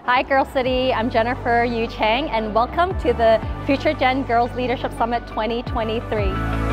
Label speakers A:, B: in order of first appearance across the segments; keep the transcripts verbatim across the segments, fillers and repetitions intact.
A: Hi Girl City, I'm Jennifer Yu Cheng and welcome to the Future Gen Girls Leadership Summit twenty twenty-three.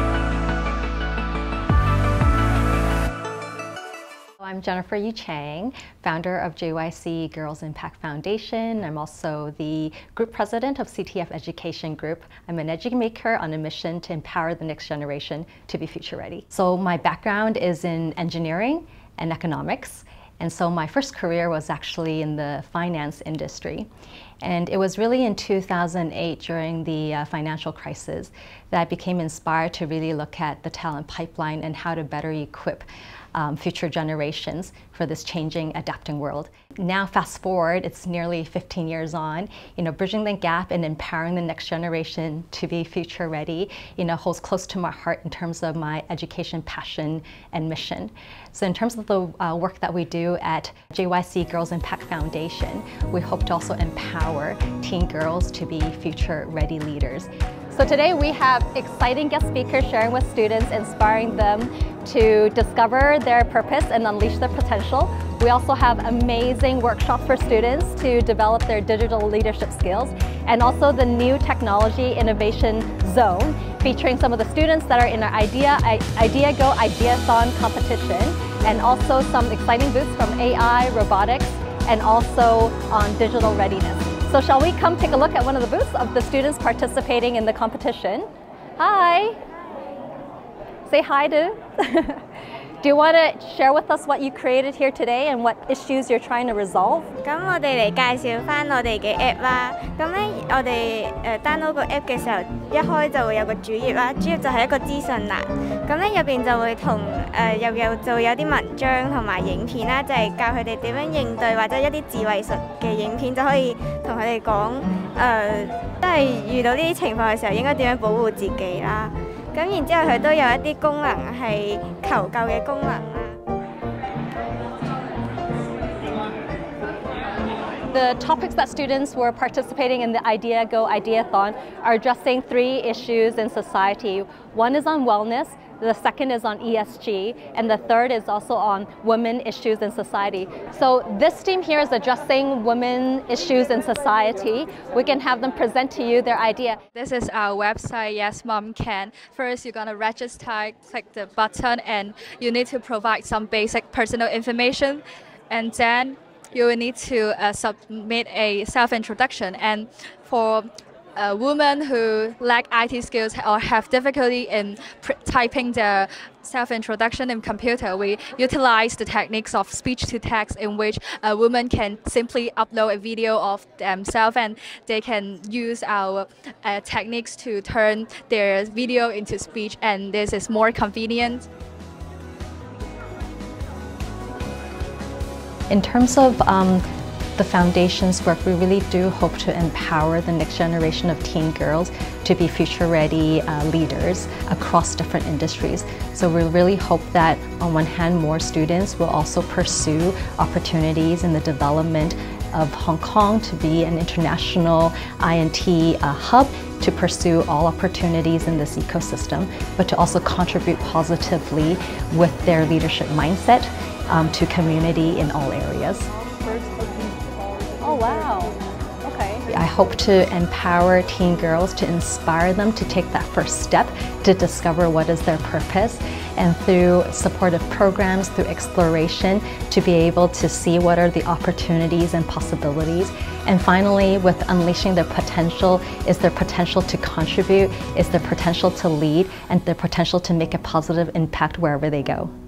A: I'm Jennifer Yu Cheng, founder of J Y C Girls Impact Foundation. I'm also the group president of C T F Education Group. I'm an edumaker on a mission to empower the next generation to be future ready. So my background is in engineering and economics. And so my first career was actually in the finance industry. And it was really in two thousand eight, during the uh, financial crisis, that I became inspired to really look at the talent pipeline and how to better equip um, future generations for this changing, adapting world. Now, fast forward, it's nearly fifteen years on, you know, bridging the gap and empowering the next generation to be future ready, you know, holds close to my heart in terms of my education passion and mission. So in terms of the uh, work that we do at J Y C Girls Impact Foundation, we hope to also empower teen girls to be future ready leaders. So today we have exciting guest speakers sharing with students, inspiring them to discover their purpose and unleash their potential. We also have amazing workshops for students to develop their digital leadership skills, and also the new technology innovation zone featuring some of the students that are in our Idea, Idea Go Ideathon competition, and also some exciting booths from A I, robotics, and also on digital readiness. So shall we come take a look at one of the booths of the students participating in the competition? Hi! Say hi to. Do you want to share with us what you created here today and what issues you're trying to resolve?
B: 咁我哋嚟介紹翻我哋嘅 app 啦。咁咧，我哋誒 download 個 app 嘅時候，一開就會有個主頁啦。主頁就係一個資訊欄。咁咧入邊就會同誒又有就會有啲文章同埋影片啦，就係教佢哋點樣應對或者一啲自衛術嘅影片，就可以同佢哋講誒，即係遇到呢啲情況嘅時候應該點樣保護自己啦。咁然之後佢都有一啲功能係求救嘅功能啦。
A: The topics that students were participating in the Idea Go Ideathon are addressing three issues in society. One is on wellness, the second is on E S G, and the third is also on women issues in society. So this team here is addressing women issues in society. We can have them present to you their idea.
C: This is our website, Yes Mom Can. First, you're going to register, click the button, and you need to provide some basic personal information. And then you will need to uh, submit a self-introduction. And for uh, women who lack I T skills or have difficulty in typing their self-introduction in computer, we utilize the techniques of speech-to-text, in which a woman can simply upload a video of themselves and they can use our uh, techniques to turn their video into speech, and this is more convenient.
A: In terms of um, the foundation's work, we really do hope to empower the next generation of teen girls to be future-ready uh, leaders across different industries. So we really hope that, on one hand, more students will also pursue opportunities in the development of Hong Kong to be an international I and T uh, hub, to pursue all opportunities in this ecosystem, but to also contribute positively with their leadership mindset um, to community in all areas. Oh wow, okay. I hope to empower teen girls, to inspire them to take that first step to discover what is their purpose, and through supportive programs, through exploration, to be able to see what are the opportunities and possibilities. And finally, with unleashing their potential, is their potential to contribute, is their potential to lead, and their potential to make a positive impact wherever they go.